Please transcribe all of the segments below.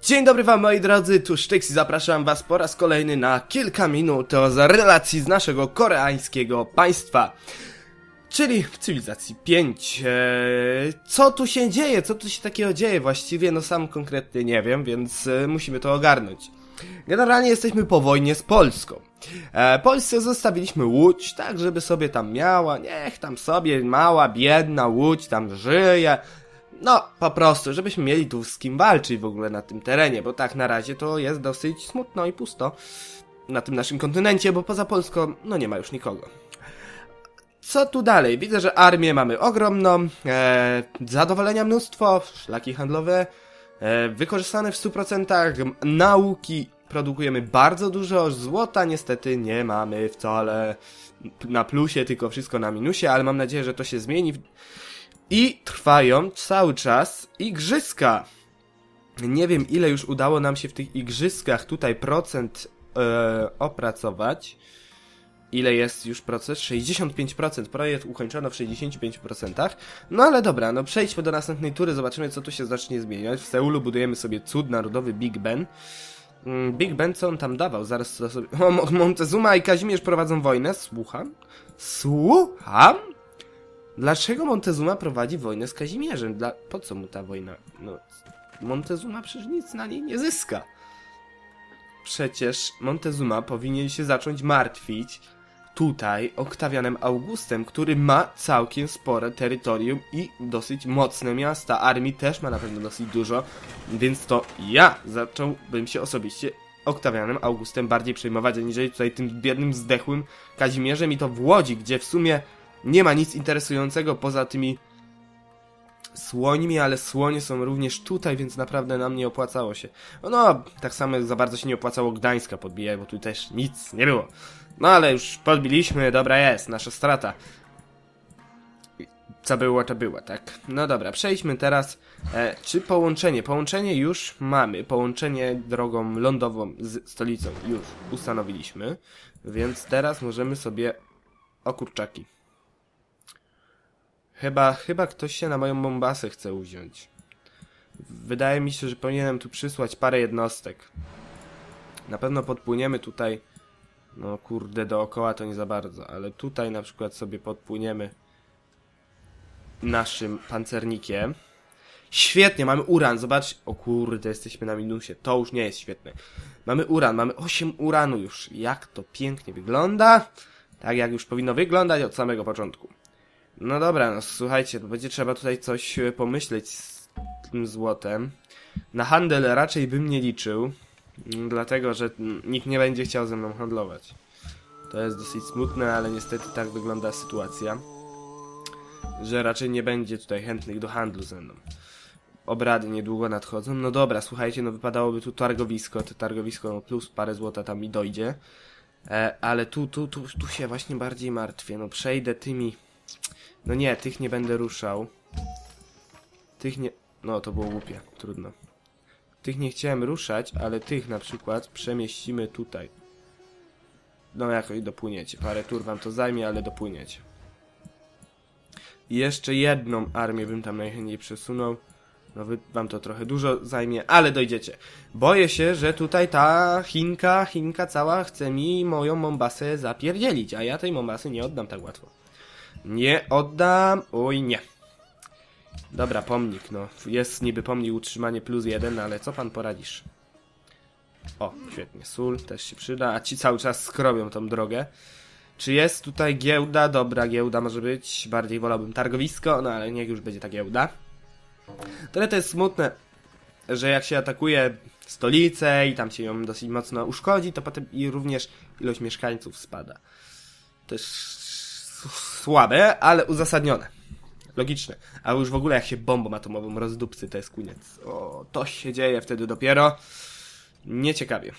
Dzień dobry wam, moi drodzy, tu Sztyks i zapraszam was po raz kolejny na kilka minut z relacji z naszego koreańskiego państwa, czyli w cywilizacji 5. Co tu się dzieje? Co tu się takiego dzieje właściwie? No sam konkretnie nie wiem, więc musimy to ogarnąć. Generalnie jesteśmy po wojnie z Polską. Polsce zostawiliśmy Łódź, tak żeby sobie tam miała, niech tam sobie mała, biedna Łódź tam żyje. No, po prostu, żebyśmy mieli tu z kim walczyć w ogóle na tym terenie, bo tak na razie to jest dosyć smutno i pusto na tym naszym kontynencie, bo poza Polską, no nie ma już nikogo. Co tu dalej? Widzę, że armię mamy ogromną, zadowolenia mnóstwo, szlaki handlowe, wykorzystane w 100%, nauki produkujemy bardzo dużo, złota niestety nie mamy wcale na plusie, tylko wszystko na minusie, ale mam nadzieję, że to się zmieni. I trwają cały czas igrzyska. Nie wiem, ile już udało nam się w tych igrzyskach tutaj procent opracować. Ile jest już procent? 65%. Projekt ukończono w 65%. No ale dobra, no przejdźmy do następnej tury, zobaczymy, co tu się zacznie zmieniać. W Seulu budujemy sobie cud narodowy Big Ben. Big Ben, co on tam dawał? Zaraz to sobie... O, Montezuma i Kazimierz prowadzą wojnę. Słucham? Słucham? Dlaczego Montezuma prowadzi wojnę z Kazimierzem? Po co mu ta wojna? No, Montezuma przecież nic na niej nie zyska. Przecież Montezuma powinien się zacząć martwić tutaj Oktawianem Augustem, który ma całkiem spore terytorium i dosyć mocne miasta. Armii też ma na pewno dosyć dużo, więc to ja zacząłbym się osobiście Oktawianem Augustem bardziej przejmować, aniżeli tutaj tym biednym, zdechłym Kazimierzem, i to w Łodzi, gdzie w sumie nie ma nic interesującego poza tymi słońmi, ale słonie są również tutaj, więc naprawdę nam nie opłacało się. No, tak samo za bardzo się nie opłacało Gdańska podbijać, bo tu też nic nie było. No ale już podbiliśmy, dobra jest, nasza strata. Co było, to było, tak? No dobra, przejdźmy teraz. Czy połączenie? Połączenie już mamy. Połączenie drogą lądową z stolicą już ustanowiliśmy. Więc teraz możemy sobie... O kurczaki. Chyba ktoś się na moją Mombasę chce uwziąć. Wydaje mi się, że powinienem tu przysłać parę jednostek. Na pewno podpłyniemy tutaj. No kurde, dookoła to nie za bardzo, ale tutaj na przykład sobie podpłyniemy naszym pancernikiem. Świetnie, mamy uran, zobacz. O kurde, jesteśmy na minusie, to już nie jest świetne. Mamy uran, mamy 8 uranu już. Jak to pięknie wygląda. Tak jak już powinno wyglądać od samego początku. No dobra, no słuchajcie, to będzie trzeba tutaj coś pomyśleć z tym złotem. Na handel raczej bym nie liczył, dlatego że nikt nie będzie chciał ze mną handlować. To jest dosyć smutne, ale niestety tak wygląda sytuacja, że raczej nie będzie tutaj chętnych do handlu ze mną. Obrady niedługo nadchodzą. No dobra, słuchajcie, no wypadałoby tu targowisko. To targowisko no plus parę złota tam mi dojdzie. Ale tu się właśnie bardziej martwię. No przejdę tymi... No nie, tych nie będę ruszał. Tych nie... No to było głupie, trudno. Tych nie chciałem ruszać, ale tych na przykład przemieścimy tutaj. No jakoś dopłyniecie. Parę tur wam to zajmie, ale dopłyniecie. I jeszcze jedną armię bym tam najchętniej przesunął. No wam to trochę dużo zajmie, ale dojdziecie. Boję się, że tutaj ta Chinka cała chce mi moją Mombasę zapierdzielić, a ja tej Mombasy nie oddam tak łatwo. Nie oddam, oj nie. Dobra, pomnik, no. Jest niby pomnik utrzymanie +1, ale co pan poradzisz? O, świetnie, sól też się przyda, a ci cały czas skrobią tą drogę. Czy jest tutaj giełda? Dobra, giełda może być. Bardziej wolałbym targowisko, no ale niech już będzie ta giełda. Tyle to jest smutne, że jak się atakuje stolicę i tam się ją dosyć mocno uszkodzi, to potem i również ilość mieszkańców spada. To jest słabe, ale uzasadnione. Logiczne. A już w ogóle jak się bombą atomową rozdupcy, to jest koniec. O, to się dzieje wtedy dopiero. Nieciekawie.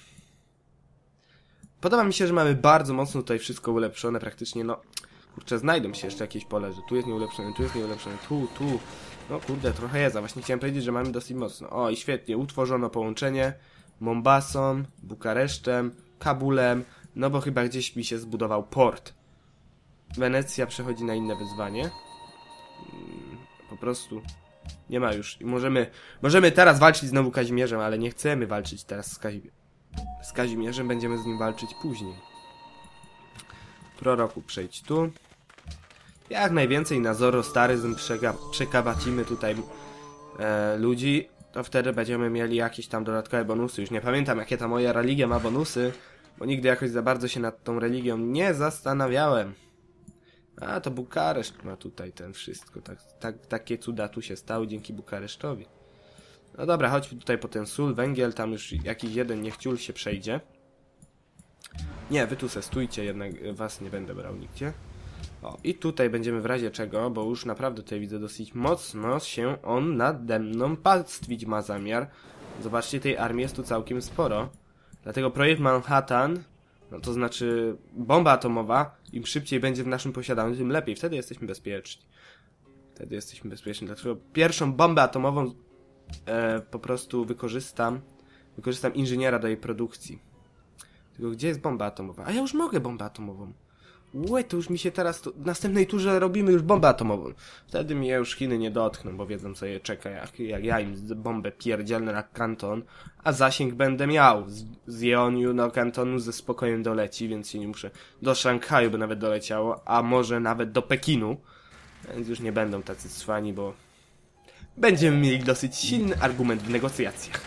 Podoba mi się, że mamy bardzo mocno tutaj wszystko ulepszone praktycznie, no... Kurczę, znajdą się jeszcze jakieś pole, że tu jest nieulepszone, tu jest nieulepszone, tu... No kurde, trochę jest, a właśnie chciałem powiedzieć, że mamy dosyć mocno. O, i świetnie, utworzono połączenie Mombasą, Bukaresztem, Kabulem, no bo chyba gdzieś mi się zbudował port. Wenecja przechodzi na inne wyzwanie. Po prostu Nie ma już. I możemy teraz walczyć znowu Kazimierzem, ale nie chcemy walczyć teraz z Kazimierzem. Będziemy z nim walczyć później. Proroku, przejdź tu. Jak najwięcej na Zorostaryzm przekabacimy tutaj ludzi, to wtedy będziemy mieli jakieś tam dodatkowe bonusy. Już nie pamiętam, jakie ta moja religia ma bonusy, bo nigdy jakoś za bardzo się nad tą religią nie zastanawiałem. A, to Bukareszt ma tutaj ten wszystko. Takie cuda tu się stały dzięki Bukaresztowi. No dobra, chodźmy tutaj po ten sól, węgiel, tam już jakiś jeden niechciul się przejdzie. Nie, wy tu se stójcie, jednak was nie będę brał nigdzie. O, i tutaj będziemy w razie czego, bo już naprawdę tutaj widzę dosyć mocno się on nade mną pastwić ma zamiar. Zobaczcie, tej armii jest tu całkiem sporo. Dlatego projekt Manhattan, no to znaczy bomba atomowa, im szybciej będzie w naszym posiadaniu, tym lepiej. Wtedy jesteśmy bezpieczni. Dlatego pierwszą bombę atomową po prostu wykorzystam inżyniera do jej produkcji. Tylko gdzie jest bomba atomowa? A ja już mogę bombę atomową. Łe, to już mi się teraz... W następnej turze robimy już bombę atomową. Wtedy mnie już Chiny nie dotkną, bo wiedzą, co je czeka, jak ja im bombę pierdzielnę na Kanton, a zasięg będę miał. Z Jeoniu do Kantonu ze spokojem doleci, więc się nie muszę... Do Szanghaju by nawet doleciało, a może nawet do Pekinu. Więc już nie będą tacy cwani, bo... Będziemy mieli dosyć silny argument w negocjacjach.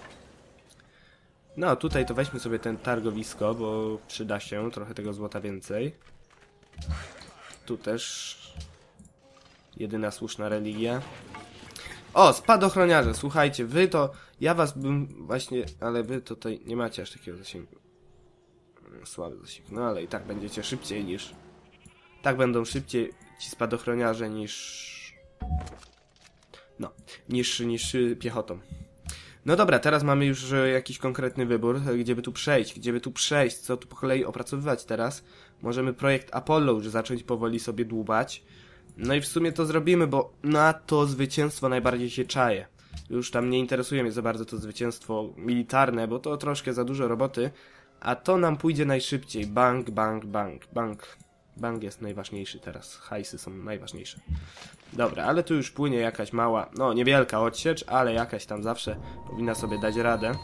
No, tutaj to weźmy sobie ten targowisko, bo przyda się trochę tego złota więcej. Tu też jedyna słuszna religia. O, spadochroniarze, słuchajcie, wy to... Ja was bym właśnie... Ale wy tutaj nie macie aż takiego zasięgu. Słaby zasięg, no ale i tak będziecie szybciej niż... Tak będą szybciej ci spadochroniarze niż... No, niż piechotą. No dobra, teraz mamy już jakiś konkretny wybór, gdzie by tu przejść, co tu po kolei opracowywać teraz. Możemy projekt Apollo już zacząć powoli sobie dłubać. No i w sumie to zrobimy, bo na to zwycięstwo najbardziej się czaję. Już tam nie interesuje mnie za bardzo to zwycięstwo militarne, bo to troszkę za dużo roboty. A to nam pójdzie najszybciej. Bank, bank, bank, bank. Bank jest najważniejszy teraz. Hajsy są najważniejsze. Dobra, ale tu już płynie jakaś mała, no niewielka odsiecz, ale jakaś tam zawsze powinna sobie dać radę.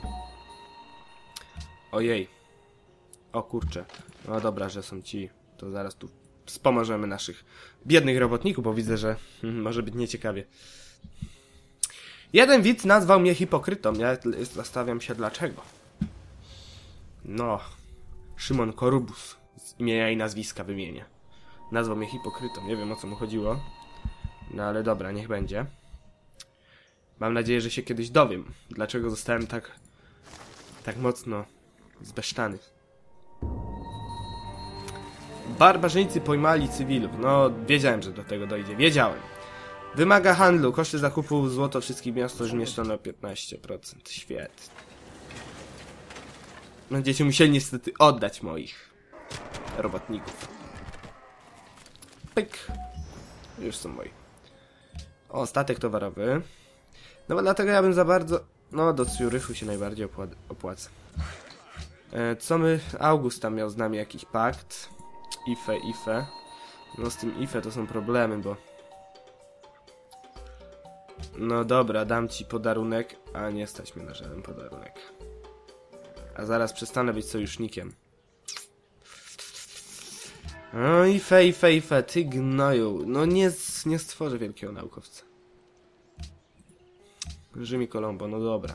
Ojej. O kurczę. No dobra, że są ci. To zaraz tu wspomożemy naszych biednych robotników, bo widzę, że może być nieciekawie. Jeden widz nazwał mnie hipokrytą. Ja zastanawiam się dlaczego. No. Szymon Korubus. Z imienia i nazwiska wymienię. Nazwał mnie hipokrytą. Nie wiem, o co mu chodziło. No ale dobra, niech będzie. Mam nadzieję, że się kiedyś dowiem, dlaczego zostałem tak mocno zbesztany. Barbarzyńcy pojmali cywilów. No, wiedziałem, że do tego dojdzie. Wiedziałem. Wymaga handlu. Koszty zakupu złoto wszystkich miast zmniejszono o 15%. Świetnie. Będziecie musieli niestety oddać moich robotników. Pyk. Już są moi. O, statek towarowy. No bo dlatego ja bym za bardzo... No, do Zürichu się najbardziej opłaca. Co my... August tam miał z nami jakiś pakt. IFE. No z tym IFE to są problemy, bo... No dobra, dam ci podarunek, a nie stać mnie na żaden podarunek. A zaraz przestanę być sojusznikiem. No IFE, ty gnoju. No nie stworzę wielkiego naukowca. Rzym i Colombo, no dobra.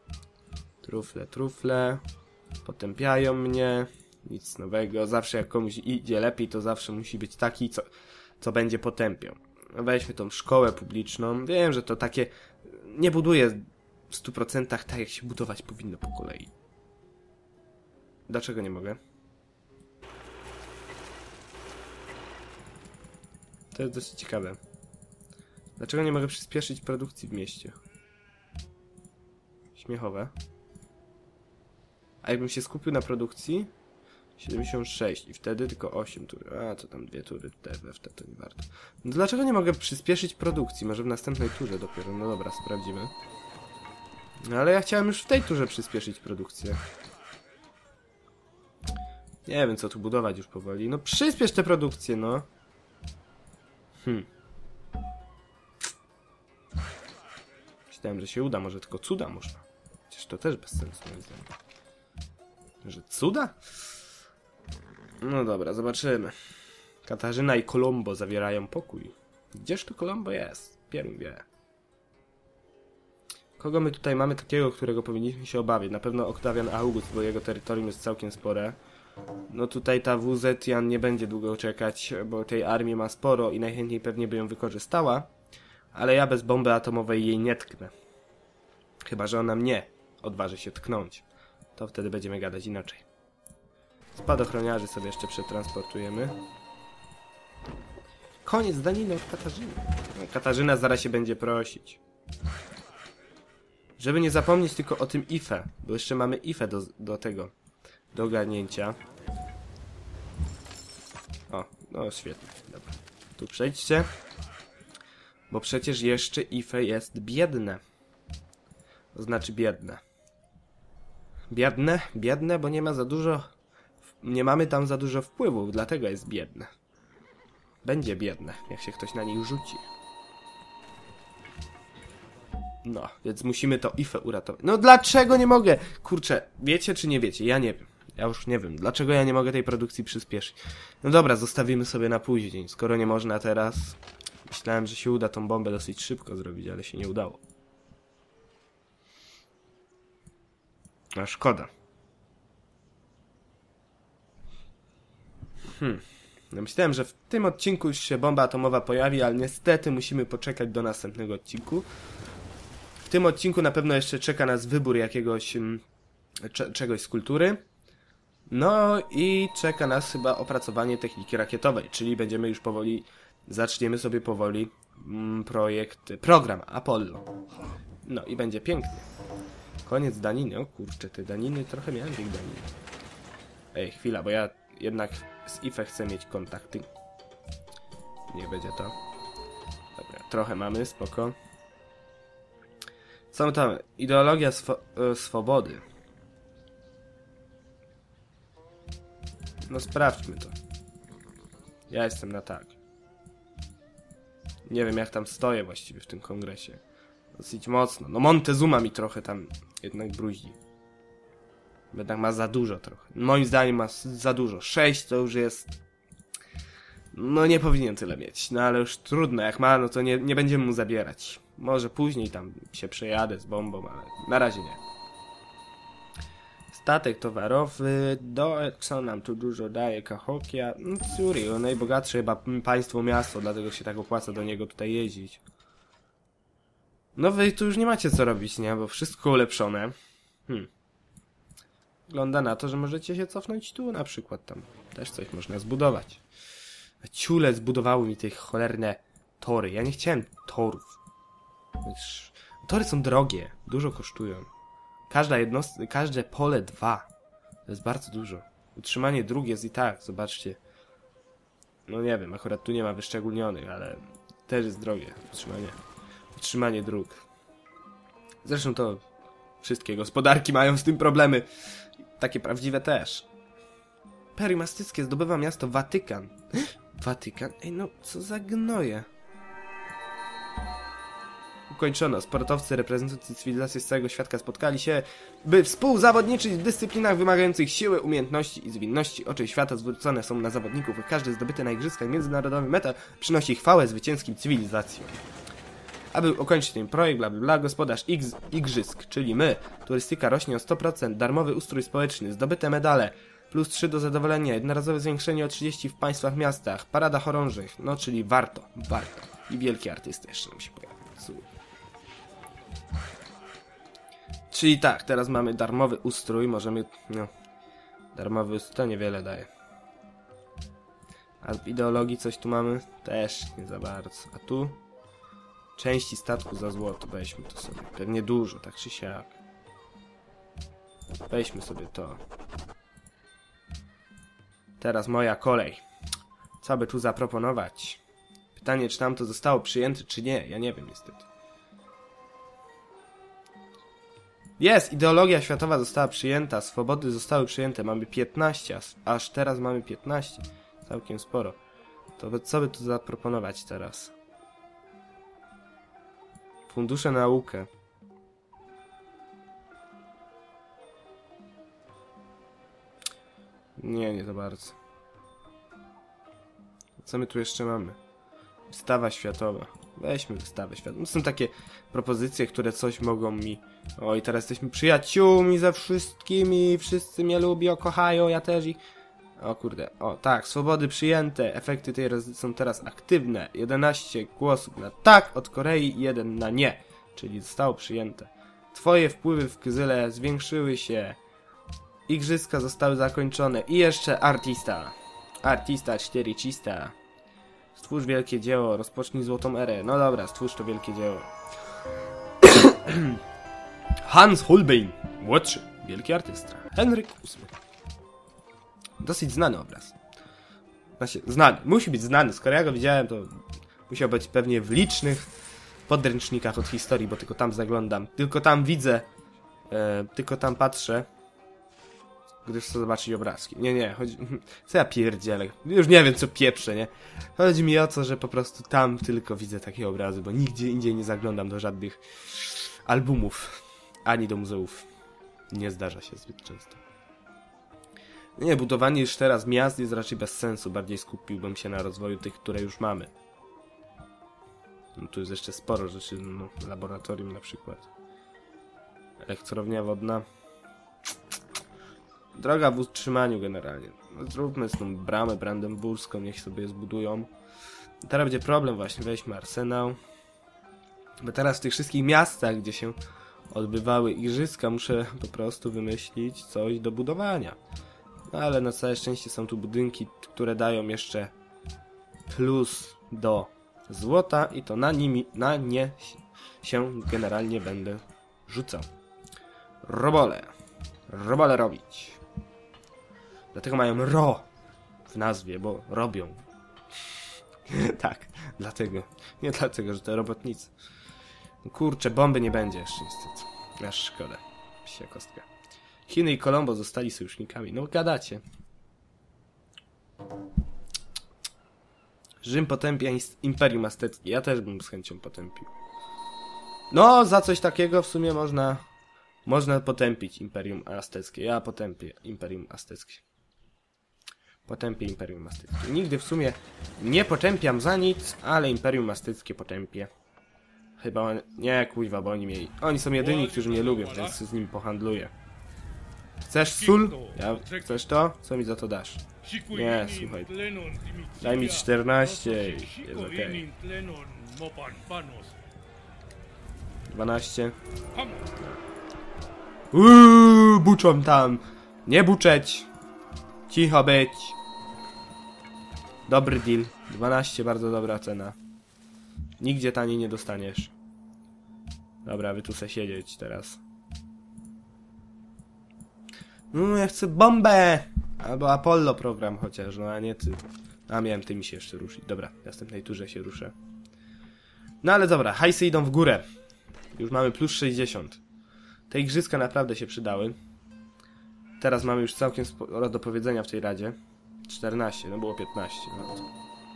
Trufle. Potępiają mnie. Nic nowego. Zawsze jak komuś idzie lepiej, to zawsze musi być taki, co będzie potępiał. Weźmy tą szkołę publiczną. Wiem, że to takie... Nie buduję w 100% tak, jak się budować powinno po kolei. Dlaczego nie mogę? To jest dosyć ciekawe. Dlaczego nie mogę przyspieszyć produkcji w mieście? Śmiechowe. A jakbym się skupił na produkcji? 76 i wtedy tylko 8 tur. A, to tam 2 tury TWF, to nie warto. No dlaczego nie mogę przyspieszyć produkcji? Może w następnej turze dopiero. No dobra, sprawdzimy. No ale ja chciałem już w tej turze przyspieszyć produkcję. Nie wiem, co tu budować już powoli. No przyspiesz tę produkcję, no. Myślałem, że się uda, może tylko cuda można. Chociaż to też bez sensu, moim zdaniem. Że cuda? No dobra, zobaczymy. Katarzyna i Kolombo zawierają pokój. Gdzież to Kolombo jest? Pierun wie. Kogo my tutaj mamy takiego, którego powinniśmy się obawiać? Na pewno Oktawian August, bo jego terytorium jest całkiem spore. No tutaj ta Wuzetian nie będzie długo czekać, bo tej armii ma sporo i najchętniej pewnie by ją wykorzystała. Ale ja bez bomby atomowej jej nie tknę. Chyba że ona mnie odważy się tknąć. To wtedy będziemy gadać inaczej. Spadochroniarzy sobie jeszcze przetransportujemy. Koniec daniny od Katarzyny. No, Katarzyna zaraz się będzie prosić. Żeby nie zapomnieć tylko o tym IFE, bo jeszcze mamy IFE do tego, do ogarnięcia. O, no świetnie, dobra. Tu przejdźcie. Bo przecież jeszcze IFE jest biedne. To znaczy biedne. Biedne? Biedne, bo nie ma za dużo... Nie mamy tam za dużo wpływów, dlatego jest biedne. Będzie biedne, jak się ktoś na nich rzuci. No, więc musimy to IFE uratować. No dlaczego nie mogę? Kurczę, wiecie czy nie wiecie? Ja nie wiem. Ja już nie wiem. Dlaczego ja nie mogę tej produkcji przyspieszyć? No dobra, zostawimy sobie na później. Skoro nie można teraz... Myślałem, że się uda tą bombę dosyć szybko zrobić, ale się nie udało. A szkoda. No myślałem, że w tym odcinku już się bomba atomowa pojawi, ale niestety musimy poczekać do następnego odcinku. W tym odcinku na pewno jeszcze czeka nas wybór jakiegoś czegoś z kultury. No i czeka nas chyba opracowanie techniki rakietowej, czyli będziemy już powoli, zaczniemy sobie powoli program Apollo. No i będzie pięknie. Koniec daniny. O kurczę, te daniny, trochę miałem tych danin. Ej, chwila, bo ja jednak z IFE chcę mieć kontakty. Niech będzie to. Dobra, trochę mamy, spoko. Są tam ideologia swobody. No sprawdźmy to. Ja jestem na tak. Nie wiem jak tam stoję właściwie w tym kongresie. Dosyć mocno. No Montezuma mi trochę tam jednak bruździ. Jednak ma za dużo trochę. Moim zdaniem ma za dużo. 6 to już jest... No nie powinien tyle mieć. No ale już trudno. Jak ma, no to nie będziemy mu zabierać. Może później tam się przejadę z bombą, ale na razie nie. Statek towarowy. Do co nam tu dużo daje Cahokia? No Curio, najbogatsze chyba państwo miasto, dlatego się tak opłaca do niego tutaj jeździć. No wy tu już nie macie co robić, nie? Bo wszystko ulepszone. Wygląda na to, że możecie się cofnąć tu na przykład. Tam też coś można zbudować. A ciule zbudowały mi te cholerne tory. Ja nie chciałem torów. Tory są drogie. Dużo kosztują. Każde pole 2. To jest bardzo dużo. Utrzymanie dróg jest i tak, zobaczcie. No nie wiem, akurat tu nie ma wyszczególnionych, ale też jest drogie utrzymanie dróg. Zresztą to wszystkie gospodarki mają z tym problemy. Takie prawdziwe też. Imperium Astyckie zdobywa miasto Watykan. Watykan? Ej, no co za gnoje. Ukończono. Sportowcy reprezentujący cywilizację z całego świata spotkali się, by współzawodniczyć w dyscyplinach wymagających siły, umiejętności i zwinności. Oczy świata zwrócone są na zawodników. Każdy zdobyty na igrzyskach międzynarodowych medal przynosi chwałę zwycięskim cywilizacjom. Aby ukończyć ten projekt, bla bla bla, gospodarz igrzysk, czyli my. Turystyka rośnie o 100%, darmowy ustrój społeczny, zdobyte medale, plus 3 do zadowolenia, jednorazowe zwiększenie o 30 w państwach, miastach, parada chorążych, no czyli warto. I wielki artysta jeszcze nam się pojawił. Czyli tak, teraz mamy darmowy ustrój, możemy, no, darmowy ustrój to niewiele daje. A w ideologii coś tu mamy? Też nie za bardzo. A tu? Części statku za złoto, weźmy to sobie. Pewnie dużo, tak czy siak. Weźmy sobie to. Teraz moja kolej. Co by tu zaproponować? Pytanie, czy tam to zostało przyjęte, czy nie. Ja nie wiem niestety. Jest! Ideologia światowa została przyjęta. Swobody zostały przyjęte. Mamy 15. Aż teraz mamy 15. Całkiem sporo. To co by tu zaproponować teraz? Fundusze na naukę. Nie za bardzo. Co my tu jeszcze mamy? Wystawa światowa. Weźmy wystawę światową. To są takie propozycje, które coś mogą mi... Oj, teraz jesteśmy przyjaciółmi ze wszystkimi. Wszyscy mnie lubią, kochają, ja też ich... O kurde, o tak, swobody przyjęte. Efekty tej są teraz aktywne. 11 głosów na tak od Korei, 1 na nie. Czyli zostało przyjęte. Twoje wpływy w Kyzyle zwiększyły się. Igrzyska zostały zakończone. I jeszcze artista. Artista 4 cista. Stwórz wielkie dzieło, rozpocznij złotą erę. No dobra, stwórz to wielkie dzieło. Hans Holbein, młodszy, wielki artysta. Henryk VIII. Dosyć znany obraz. Znaczy, znany, musi być znany. Skoro ja go widziałem, to musiał być pewnie w licznych podręcznikach od historii, bo tylko tam zaglądam. Tylko tam widzę, tylko tam patrzę, gdyż chcę zobaczyć obrazki. Nie, chodzi... Co ja pierdzielę? Już nie wiem, co pieprzę, nie? Chodzi mi o to, że po prostu tam tylko widzę takie obrazy, bo nigdzie indziej nie zaglądam do żadnych albumów, ani do muzeów. Nie zdarza się zbyt często. Nie, budowanie już teraz miast jest raczej bez sensu. Bardziej skupiłbym się na rozwoju tych, które już mamy. No, tu jest jeszcze sporo rzeczy, no, laboratorium na przykład. Elektrownia wodna. Droga w utrzymaniu generalnie. No, zróbmy z tą bramę brandenburską, niech sobie zbudują. Teraz będzie problem właśnie, weźmy arsenał. Bo teraz w tych wszystkich miastach, gdzie się odbywały igrzyska, muszę po prostu wymyślić coś do budowania. No ale na całe szczęście są tu budynki, które dają jeszcze plus do złota i to na nie się generalnie będę rzucał. Robole robić. Dlatego mają ro w nazwie, bo robią. Tak, dlatego. Nie dlatego, że to robotnicy. Kurczę, bomby nie będzie jeszcze niestety. Aż szkoda. Psia kostka. Chiny i Kolombo zostali sojusznikami. No gadacie. Rzym potępia Imperium Azteckie. Ja też bym z chęcią potępił. No, za coś takiego w sumie można potępić Imperium Azteckie. Ja potępię Imperium Azteckie. Potępię Imperium Azteckie. Nigdy w sumie nie potępiam za nic, ale Imperium Azteckie potępię. Chyba... Nie, kuźwa, bo oni są jedyni, którzy mnie lubią, więc z nimi pohandluję. Chcesz sól? Chcesz to? Co mi za to dasz? Nie, słuchaj. Daj mi 14 i jest okej. 12. Buczą tam. Nie buczeć. Cicho być. Dobry deal. 12, bardzo dobra cena. Nigdzie taniej nie dostaniesz. Dobra, wy tu se siedzieć teraz. No, ja chcę bombę! Albo Apollo program chociaż, no a nie ty. A miałem tymi się jeszcze ruszyć. Dobra, w następnej turze się ruszę. No ale dobra, hajsy idą w górę. Już mamy plus 60. Te igrzyska naprawdę się przydały. Teraz mamy już całkiem sporo do powiedzenia w tej radzie. 14, no było 15. No to...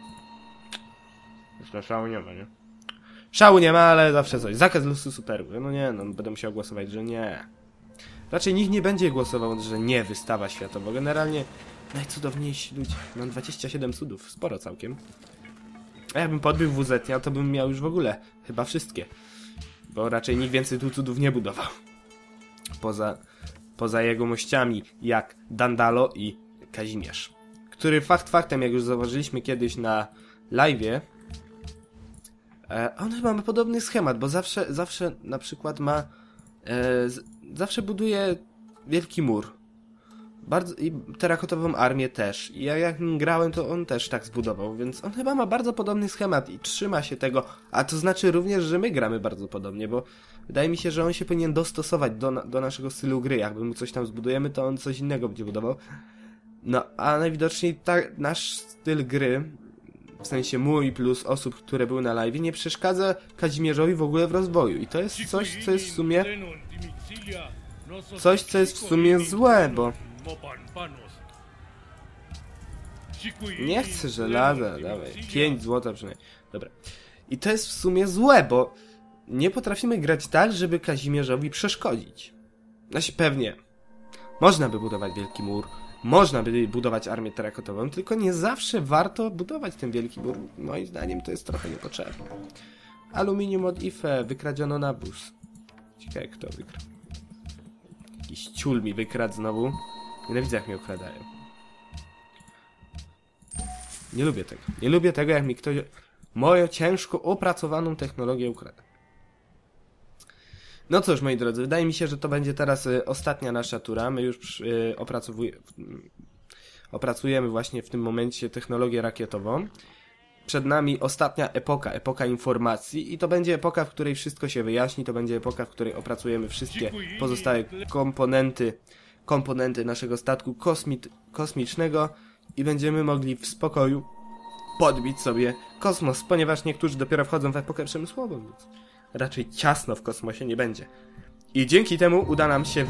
Już szału nie ma, nie? Szału nie ma, ale zawsze coś. Zakaz losu superu. No nie, no będę musiał głosować, że nie. Raczej nikt nie będzie głosował, że nie wystawa światowa. Generalnie najcudowniejsi ludzie. Mam 27 cudów, sporo całkiem. A jakbym podbił WZ, to bym miał już w ogóle chyba wszystkie. Bo raczej nikt więcej tu cudów nie budował. Poza jegomościami jak Dandalo i Kazimierz. Który faktem, jak już zauważyliśmy kiedyś na live'ie, on chyba ma podobny schemat, bo zawsze na przykład ma... zawsze buduje wielki mur. I terakotową armię też. I jak grałem, to on też tak zbudował, więc on chyba ma bardzo podobny schemat i trzyma się tego. A to znaczy również, że my gramy bardzo podobnie, bo wydaje mi się, że on się powinien dostosować do naszego stylu gry. Jakby mu coś tam zbudujemy, to on coś innego będzie budował. No, a najwidoczniej nasz styl gry, w sensie mój plus osób, które były na live, nie przeszkadza Kazimierzowi w ogóle w rozwoju. I to jest coś, co jest w sumie... Coś, co jest w sumie złe, bo... Nie chcę żelaza, dawaj. 5 złota przynajmniej. Dobra. I to jest w sumie złe, bo nie potrafimy grać tak, żeby Kazimierzowi przeszkodzić. Znaczy pewnie można by budować wielki mur można by budować armię terakotową, tylko nie zawsze warto budować ten wielki mur. Moim zdaniem to jest trochę niepotrzebne. Aluminium od IFE, wykradziono na bus. Ciekawe, kto wygrał. Jakiś ciul mi wykradł znowu. Nienawidzę, jak mnie okradają. Nie lubię tego. Nie lubię tego, jak mi ktoś moją ciężko opracowaną technologię ukrada. No cóż, moi drodzy, wydaje mi się, że to będzie teraz ostatnia nasza tura. My już opracujemy właśnie w tym momencie technologię rakietową. Przed nami ostatnia epoka, epoka informacji i to będzie epoka, w której wszystko się wyjaśni, to będzie epoka, w której opracujemy wszystkie pozostałe komponenty naszego statku kosmicznego i będziemy mogli w spokoju podbić sobie kosmos, ponieważ niektórzy dopiero wchodzą w epokę przemysłową, więc raczej ciasno w kosmosie nie będzie. I dzięki temu uda nam się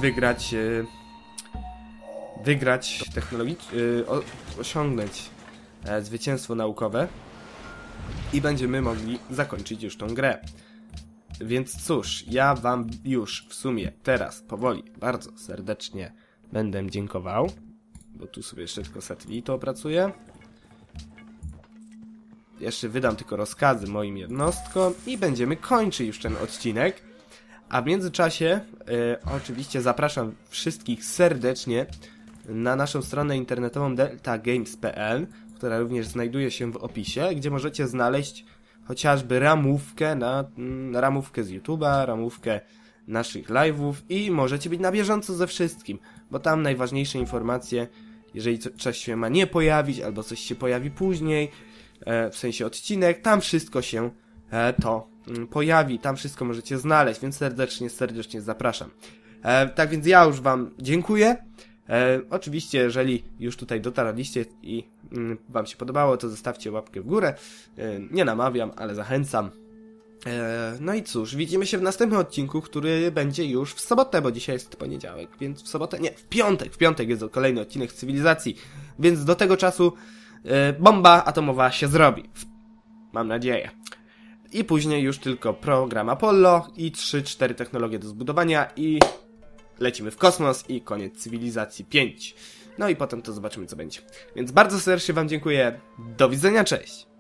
osiągnąć zwycięstwo naukowe i będziemy mogli zakończyć już tą grę. Więc cóż, ja wam już w sumie teraz powoli bardzo serdecznie będę dziękował, bo tu sobie jeszcze tylko satelitę opracuję. Jeszcze wydam tylko rozkazy moim jednostkom i będziemy kończyć już ten odcinek. A w międzyczasie oczywiście zapraszam wszystkich serdecznie na naszą stronę internetową deltagames.pl, która również znajduje się w opisie, gdzie możecie znaleźć chociażby ramówkę ramówkę z YouTube'a, ramówkę naszych live'ów i możecie być na bieżąco ze wszystkim, bo tam najważniejsze informacje, jeżeli coś się ma nie pojawić, albo coś się pojawi później, w sensie odcinek, tam wszystko się to pojawi, tam wszystko możecie znaleźć, więc serdecznie zapraszam. Tak więc ja już wam dziękuję. Oczywiście, jeżeli już tutaj dotarliście i wam się podobało, to zostawcie łapkę w górę. Nie namawiam, ale zachęcam. No i cóż, widzimy się w następnym odcinku, który będzie już w sobotę, bo dzisiaj jest poniedziałek, więc w sobotę, nie, w piątek jest kolejny odcinek z Cywilizacji, więc do tego czasu bomba atomowa się zrobi. Mam nadzieję. I później już tylko program Apollo i 3-4 technologie do zbudowania i lecimy w kosmos i koniec Cywilizacji 5. No i potem to zobaczymy, co będzie. Więc bardzo serdecznie wam dziękuję. Do widzenia, cześć!